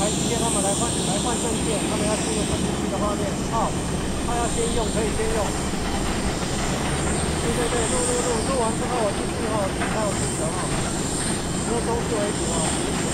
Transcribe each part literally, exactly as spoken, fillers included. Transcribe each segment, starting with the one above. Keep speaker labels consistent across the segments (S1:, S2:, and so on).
S1: 台机械他们来换来换证件，他们要进入本地区的画面。好，他要先用，可以先用。对对对，录录录，录完之后我进去后，才有出成哈。以后中视为主啊。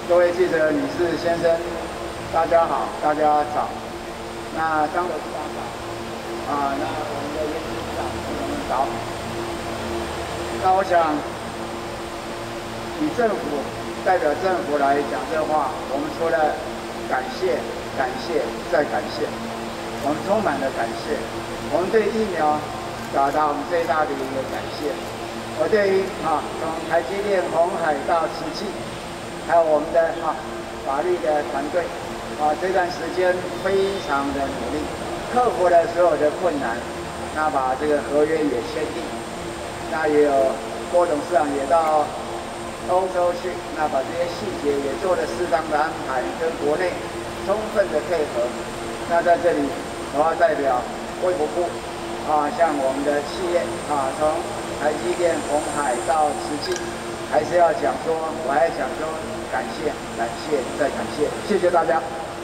S2: 各位记者、女士、先生，大家好，大家早。那张董事长早，啊，那我们的严局长我们早。那我想，以政府代表政府来讲这话，我们除了感谢、感谢再感谢，我们充满了感谢。我们对疫苗表达我们最大的一个感谢。我对于啊，从台积电、鸿海到慈济。还有我们的啊法律的团队啊，这段时间非常的努力，克服了所有的困难，那把这个合约也签订，那也有郭董事长也到欧洲去，那把这些细节也做了适当的安排，跟国内充分的配合。那在这里我要代表卫福部啊，向我们的企业啊，从台积电、鸿海到慈济，还是要讲说，我还讲说。感谢，感谢，再感谢，谢谢大家。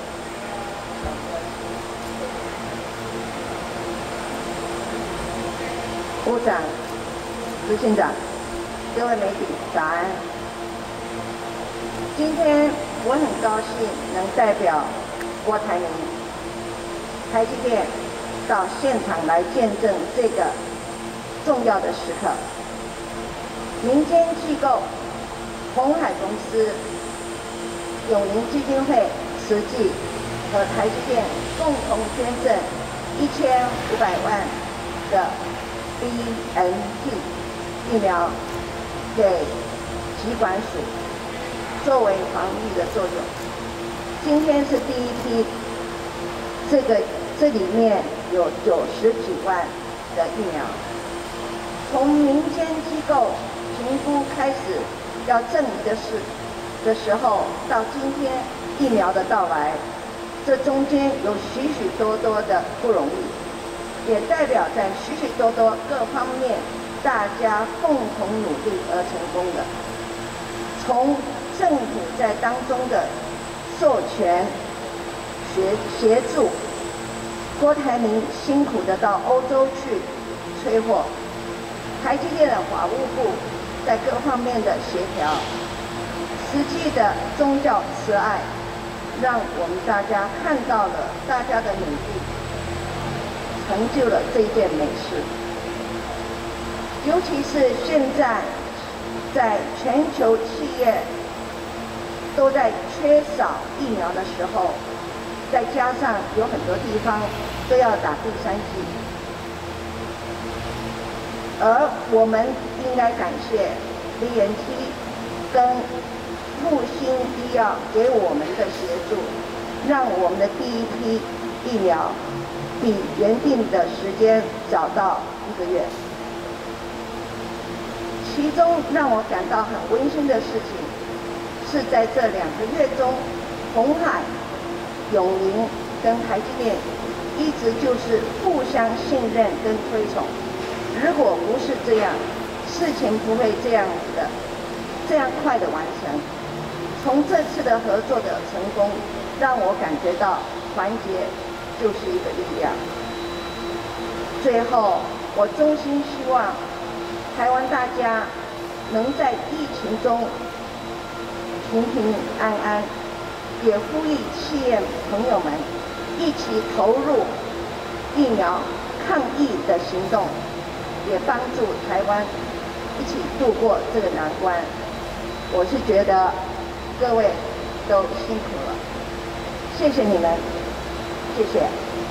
S3: 部长、执行长、各位媒体，早安。今天我很高兴能代表郭台铭、台积电到现场来见证这个重要的时刻。民间机构鸿海公司、永龄基金会、慈济和台积电共同捐赠一千五百万的 B N T 疫苗给疾管署，作为防疫的作用。今天是第一批，这个这里面有九十几万的疫苗，从民间机构评估开始要赠予的是的时候，到今天疫苗的到来，这中间有许许多多的不容易，也代表在许许多多各方面大家共同努力而成功的。从政府在当中的授权、协协助，郭台铭辛苦的到欧洲去催货，台积电的法务部在各方面的协调。实际的宗教慈爱，让我们大家看到了大家的努力，成就了这件美事。尤其是现在，在全球企业都在缺少疫苗的时候，再加上有很多地方都要打第三剂，而我们应该感谢 B N T 跟复兴医药给我们的协助，让我们的第一批疫苗比原定的时间早到一个月。其中让我感到很温馨的事情，是在这两个月中，鸿海、永龄跟台积电一直就是互相信任跟推崇。如果不是这样，事情不会这样子的，这样快的完成。从这次的合作的成功，让我感觉到团结就是一个力量。最后，我衷心希望台湾大家能在疫情中平平安安，也呼吁企业朋友们一起投入疫苗抗疫的行动，也帮助台湾一起度过这个难关。我是觉得各位都辛苦了，谢谢你们，谢谢。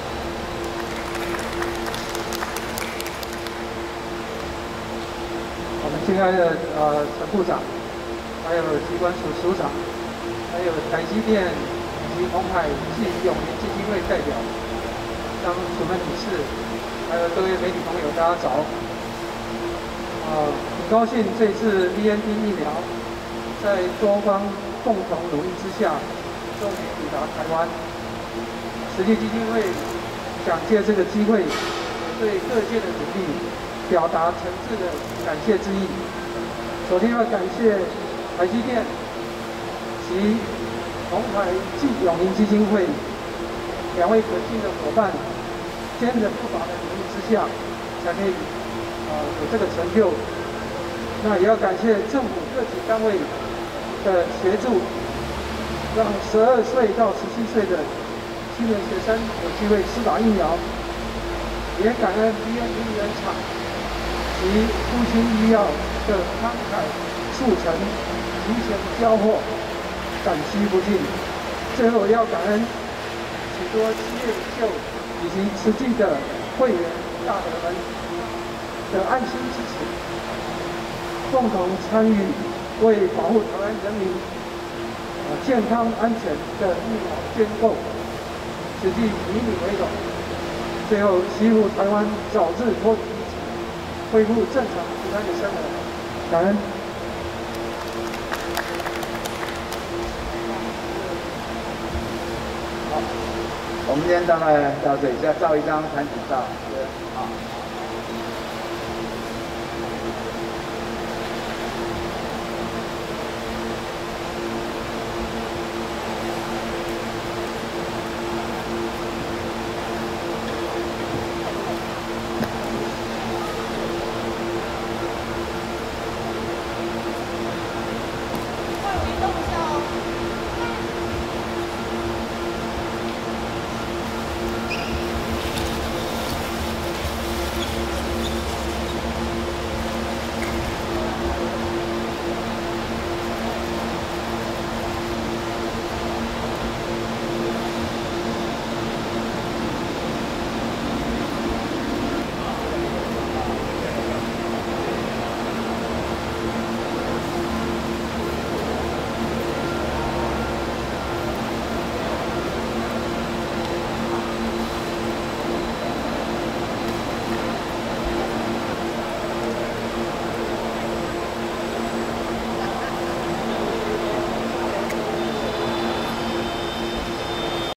S1: 我们亲爱的呃陈部长，还有机关署署长，还有台积电以及鸿海暨永龄基金会代表，张楚门女士，还有各位媒体朋友，大家早。呃，很高兴这次 B N T 疫苗在多方共同努力之下，终于抵达台湾。实力基金会想借这个机会，对各界的努力表达诚挚的感谢之意。首先要感谢台积电及鸿海暨永龄基金会两位可信的伙伴，坚韧不拔的努力之下，才可以呃有这个成就。那也要感谢政府各级单位的协助， 让十二岁到十七岁的青年学生有机会施打疫苗，也感恩 B N T 原厂及复兴医药的慷慨促成、提前交货，感激不尽。最后要感恩许多企业领袖以及实际的会员大德们的爱心支持，共同参与为保护台湾人民呃健康安全的疫苗捐购，实际以你为荣。最后，祈福台湾早日脱离疫情，恢复正常平安的生活。感恩。
S2: 好，我们今天大概到这里，再照一张团体照。好。